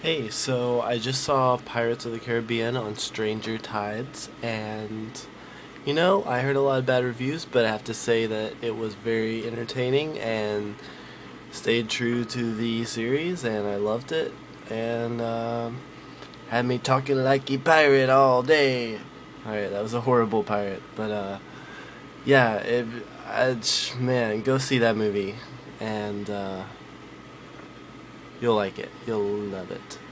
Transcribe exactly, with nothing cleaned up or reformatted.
Hey, so I just saw Pirates of the Caribbean on Stranger Tides, and you know, I heard a lot of bad reviews, but I have to say that it was very entertaining and stayed true to the series, and I loved it, and um, had me talking like a pirate all day. Alright, that was a horrible pirate, but uh, yeah, it, I, man, go see that movie, and uh, you'll like it. You'll love it.